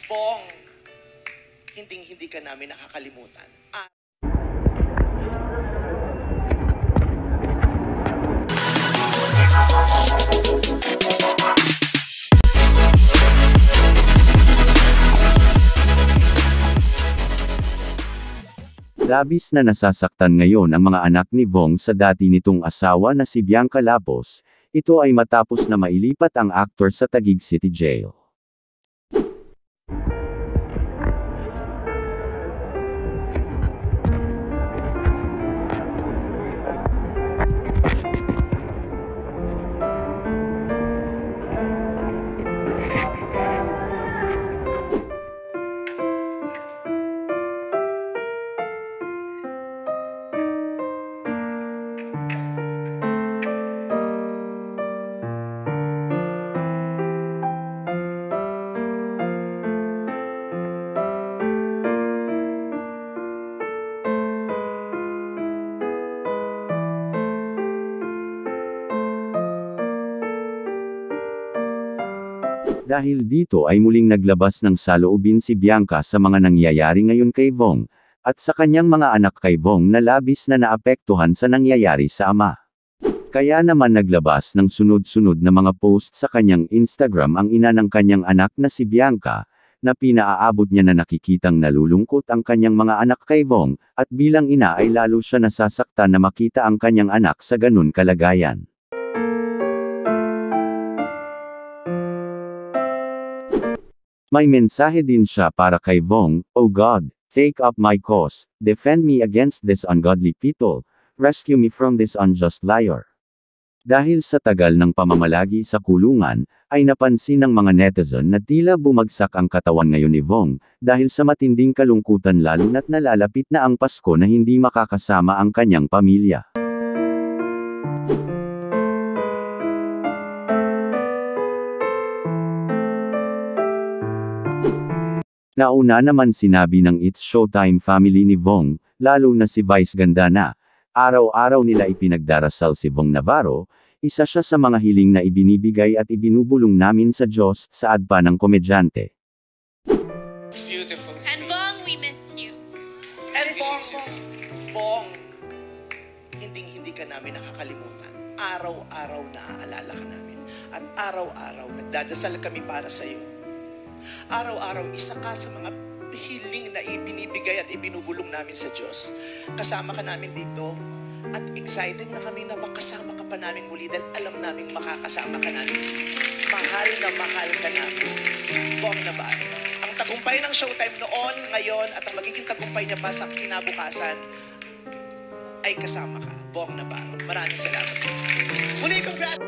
Bong, hindi ka namin nakakalimutan. Labis na nasasaktan ngayon ang mga anak ni Vong sa dati nitong asawa na si Bianca Lapos. Ito ay matapos na mailipat ang aktor sa Taguig City Jail. Dahil dito ay muling naglabas ng saloobin si Bianca sa mga nangyayari ngayon kay Vong, at sa kanyang mga anak kay Vong na labis na naapektuhan sa nangyayari sa ama. Kaya naman naglabas ng sunod-sunod na mga post sa kanyang Instagram ang ina ng kanyang anak na si Bianca, na pinaaabot niya na nakikitang nalulungkot ang kanyang mga anak kay Vong, at bilang ina ay lalo siya nasasaktan na makita ang kanyang anak sa ganun kalagayan. May mensahe din siya para kay Vong, "Oh God, take up my cause, defend me against this ungodly people, rescue me from this unjust liar." Dahil sa tagal ng pamamalagi sa kulungan, ay napansin ng mga netizen na tila bumagsak ang katawan ngayon ni Vong, dahil sa matinding kalungkutan lalo na't nalalapit na ang Pasko na hindi makakasama ang kanyang pamilya. Nauna naman sinabi ng It's Showtime family ni Vong, lalo na si Vice Ganda na, araw-araw nila ipinagdarasal si Vong Navarro, isa siya sa mga hiling na ibinibigay at ibinubulong namin sa Diyos, saad pa ng komedyante. Beautiful. And Vong, we miss you. And Bong, hindi ka namin nakakalimutan. Araw-araw naaalala ka namin. At araw-araw nagdadasal kami para sa iyo. Araw-araw isa ka sa mga hiling na ibinibigay at ibinubulong namin sa Diyos. Kasama ka namin dito at excited na kami na makasama ka pa namin muli dahil alam namin makakasama ka namin. Mahal na mahal ka namin. Bong Navarro. Ang tagumpay ng Showtime noon, ngayon, at ang magiging tagumpay niya pa sa kinabukasan ay kasama ka. Bong Navarro. Maraming salamat sa iyo. Muli, congrats!